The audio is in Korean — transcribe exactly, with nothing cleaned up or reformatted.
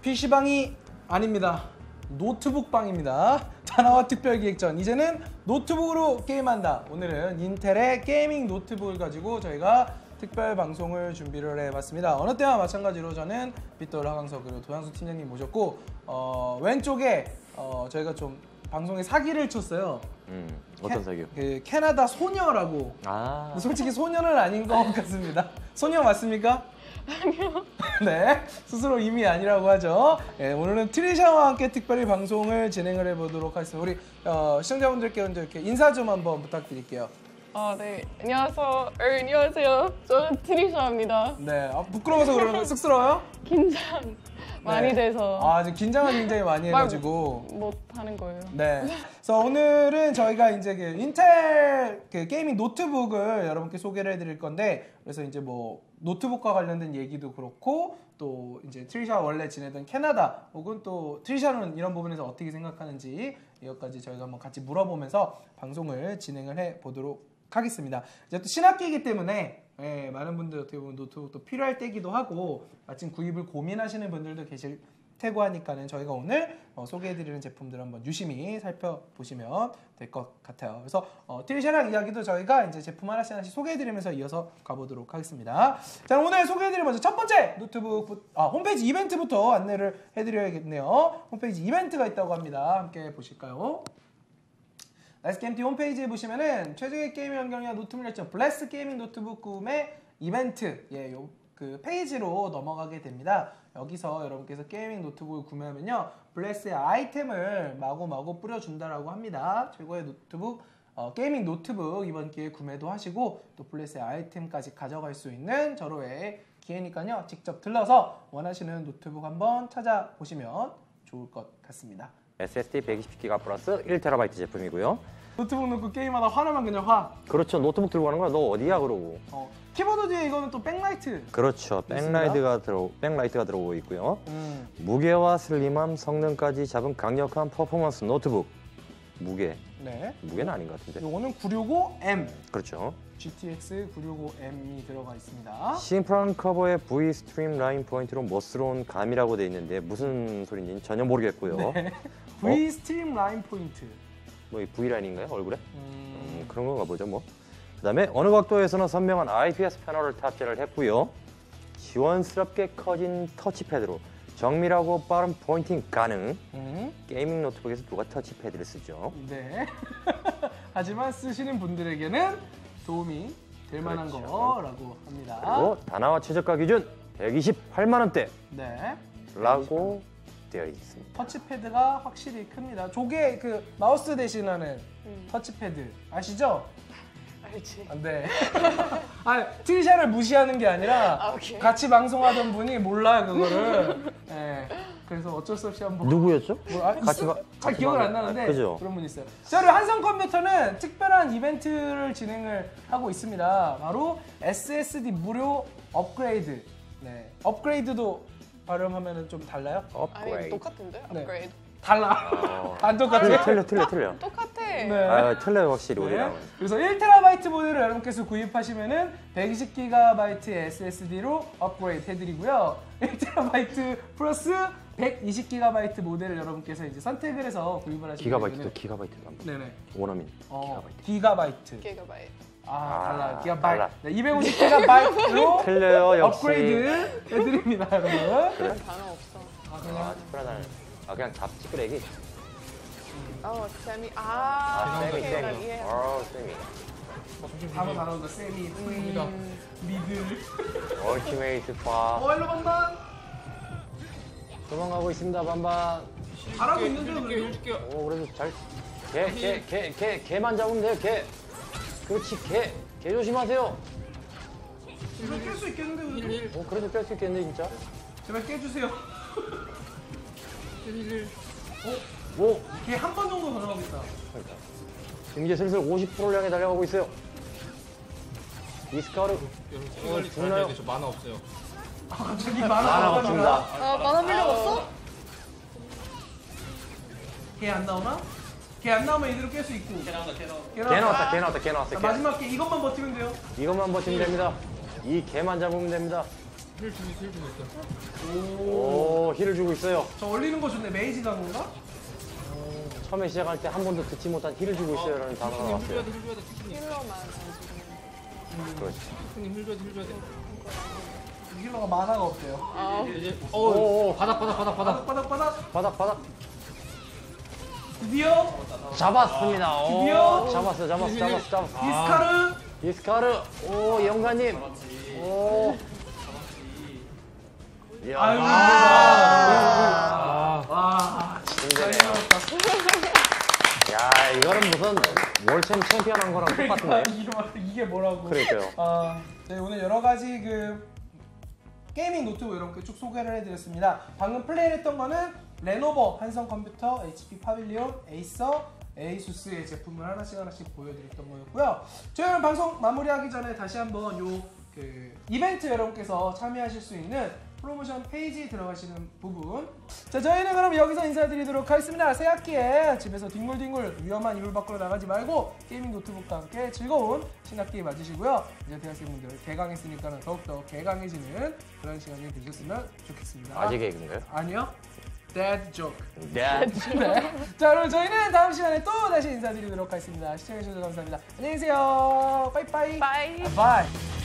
피시방이 아닙니다. 노트북방입니다. 다나와 특별기획전. 이제는 노트북으로 게임한다. 오늘은 인텔의 게이밍 노트북을 가지고 저희가 특별 방송을 준비를 해봤습니다. 어느 때와 마찬가지로 저는 빗돌 하강석 그리고 도양수 팀장님 모셨고 어, 왼쪽에 어, 저희가 좀 방송에 사기를 쳤어요. 음, 어떤 사기요? 그 캐나다 소녀라고. 아. 솔직히 소녀는 아닌 것 같습니다. 소녀 맞습니까? 아니요. 네, 스스로 이미 아니라고 하죠. 네, 오늘은 트리샤와 함께 특별히 방송을 진행을 해보도록 하겠습니다. 우리 어, 시청자분들께 먼저 이렇게 인사 좀 한번 부탁드릴게요. 아, 네. 안녕하세요. 어, 안녕하세요. 저는 트리샤입니다. 네, 아, 부끄러워서 그러는 거 쑥스러워요? 긴장 많이 네. 돼서. 아, 지금 긴장을 굉장히 많이 해가지고 못 하는 거예요. 네. 그래서 오늘은 저희가 이제 그 인텔 그 게이밍 노트북을 여러분께 소개를 해드릴 건데, 그래서 이제 뭐 노트북과 관련된 얘기도 그렇고 또 이제 트리샤 원래 지내던 캐나다 혹은 또 트리샤는 이런 부분에서 어떻게 생각하는지 이것까지 저희가 한번 같이 물어보면서 방송을 진행을 해 보도록 하겠습니다. 이제 또 신학기이기 때문에 예, 많은 분들 어떻게 보면 노트북도 필요할 때기도 하고 마침 구입을 고민하시는 분들도 계실 테고 하니까는 저희가 오늘 어, 소개해드리는 제품들 한번 유심히 살펴보시면 될 것 같아요. 그래서 어, 트리샤랑 이야기도 저희가 이제 제품 하나씩 하나씩 소개해드리면서 이어서 가보도록 하겠습니다. 자, 오늘 소개해드릴 먼저 첫 번째 노트북 아, 홈페이지 이벤트부터 안내를 해드려야겠네요. 홈페이지 이벤트가 있다고 합니다. 함께 보실까요? 나이스게임티 홈페이지에 보시면은 최적의 게이밍 환경이나 노트북 열정 블레스 게이밍 노트북 구매 이벤트 예, 요 그 페이지로 넘어가게 됩니다. 여기서 여러분께서 게이밍 노트북을 구매하면요 블레스의 아이템을 마구마구 뿌려준다라고 합니다. 최고의 노트북 어, 게이밍 노트북 이번 기회에 구매도 하시고 또 블레스의 아이템까지 가져갈 수 있는 절호의 기회니까요 직접 들러서 원하시는 노트북 한번 찾아보시면 좋을 것 같습니다. 에스에스디 백이십 기가 플러스 일 테라바이트 제품이고요. 노트북 놓고 게임하다 화나면 그냥 화. 그렇죠. 노트북 들고 가는 거야. 너 어디야 그러고. 어, 키보드 뒤에 이거는 또 백라이트. 그렇죠. 백라이트가 들어 백라이트가 들어오고 있고요. 음. 무게와 슬림함, 성능까지 잡은 강력한 퍼포먼스 노트북. 무게. 네. 무게는 아닌 것 같은데. 요거는 구백육십오 엠. 그렇죠. 지티엑스 구백육십오 엠이 들어가 있습니다. 심플한 커버에 V 스트림 라인 포인트로 멋스러운 감이라고 돼 있는데 무슨 소리인지 전혀 모르겠고요. 네. V 스트림 라인 포인트. 뭐 이 V 라인인가요? 얼굴에? 음. 음, 그런 건가 보죠, 뭐. 그다음에 어느 각도에서나 선명한 아이피에스 패널을 탑재를 했고요. 시원스럽게 커진 터치패드로 정밀하고 빠른 포인팅 가능. 음. 게이밍 노트북에서 누가 터치패드를 쓰죠? 네. 하지만 쓰시는 분들에게는 도움이 될 만한 그렇죠. 거라고 합니다. 그리고 다나와 최저가 기준 백이십팔만 원대. 네. 라고 되어 있습니다. 터치패드가 확실히 큽니다. 저게 그 마우스 대신하는 음. 터치패드 아시죠? 알지. 아, 네. 아, 트리샤를 무시하는 게 아니라 아, 오케이. 같이 방송하던 분이 몰라요 그거를. 네. 그래서 어쩔 수 없이 한번. 누구였죠? 뭐, 아, 같이 있어? 봐- 잘 같이 기억을 봐- 안 나는데 아, 그죠? 그런 분 있어요. 자, 그리고 한성컴퓨터는 특별한 이벤트를 진행을 하고 있습니다. 바로 에스에스디 무료 업그레이드. 네. 업그레이드도 발음하면 좀 달라요? 아니, 업그레이드. 똑같은데? 네. 업그레이드. 달라. 어. 안 똑같아. 틀려, 틀려, 틀려, 틀려. 똑같아. 네. 아, 틀려요, 확실히 네. 우리랑. 그래서 일 테라바이트 모델을 여러분께서 구입하시면은 백이십 기가바이트의 에스에스디로 업그레이드 해드리고요. 일 테라바이트 플러스 백이십 기가바이트 모델을 여러분께서 이제 선택을 해서 구입을 하시면 기가바이트도 기가바이트도 한번. 네네. 원어민. 어, 기가바이트. 기가바이트. 기가바이트. 아, 아, 달라. 기가바이트. 달라. 네, 이백오십 기가바이트로 틀려요, 역시. 업그레이드 해드립니다, 여러분. 그런 단어 없어. 아, 아, 그냥 특별하다는. 아, 그냥 잡지끄레기. 어, 세미. 아, 아, 세미, 오케이. 나 세미. 이해. 어, 세미. 단어 나오니까 세미, 프리덤, 음. 미들. 얼티메이트 파. 어, 일로 반반. 도망가고 있습니다, 반반. 잘하고 있는데요, 그래도? 오, 그래도 잘. 개, 개, 개, 개, 개만 잡으면 돼요, 개. 그렇지, 개. 개 조심하세요. 제발 깰 수 있겠는데, 그래도? 오, 그래도 깰 수 있겠는데, 진짜. 제발 깨주세요. 어? 오! 걔 한 번 정도 더 나오겠다. 그러니까. 지금 이제 슬슬 오십 퍼센트를 향해 달려가고 있어요. 이스카르. 어, 죽나요? 저 만화 없어요. 아, 갑자기 만화 만화 나오나? 없습니다. 아, 만화 밀려 없어? 걔 안 나오나? 걔 안 나오면 이대로 깰 수 있고. 걔 나온다, 걔 나온다. 개 나왔다, 개 나왔다, 개 나왔어, 자, 개. 마지막 개 이것만 버티면 돼요. 이것만 버티면 됩니다. 이 개만 잡으면 됩니다. 힐 주고 있어, 힐 주고 있어. 오, 힐을 주고 있어요. 저 올리는 거 좋네. 메이지 강인가? 처음에 시작할 때 한 번도 듣지 못한 힐을 주고 있어요라는 단어가 힐 줘야 나왔어요. 돼, 힐 줘야 돼, 힐 힐러만 안 주는. 그렇지. 힐 줘야 돼, 힐 줘야 돼. 힐러가 만화가 없대요. 아, 이제, 오, 어, 오. 바닥, 바닥, 바닥, 바닥. 바닥, 바닥, 바닥. 바닥, 바닥. 드디어 잡았습니다. 오, 드디어. 잡았어, 잡았어, 잡았어, 잡았어. 디스카르. 이스카르. 오, 영가님. 오. 이야. 아유. 아, 와, 힘드네요. 잘 들었다. 야, 이거는 무슨 월챔 챔피언 한 거랑 똑같은데. 이게, 뭐- 이게 뭐라고? 그러니까요. 아, 네, 오늘 여러 가지 그 게이밍 노트북 이렇게 쭉 소개를 해드렸습니다. 방금 플레이를 했던 거는 레노버, 한성컴퓨터, 에이치피 파빌리온, 에이서, 에이수스의 제품을 하나씩 하나씩 보여드렸던 거였고요. 저희는 방송 마무리하기 전에 다시 한번 요 그 이벤트 여러분께서 참여하실 수 있는 프로모션 페이지 들어가시는 부분. 자, 저희는 그럼 여기서 인사드리도록 하겠습니다. 새 학기에 집에서 뒹굴뒹굴 위험한 이불 밖으로 나가지 말고 게이밍 노트북과 함께 즐거운 신학기 맞으시고요. 이제 대학생분들 개강했으니까는 더욱더 개강해지는 그런 시간이 되셨으면 좋겠습니다. 아직 개그인가요? 아니요. Dead joke. 네. 네. 자, 그럼 저희는 다음 시간에 또 다시 인사드리도록 하겠습니다. 시청해주셔서 감사합니다. 안녕히 계세요. 빠이빠이. 빠이. 바이.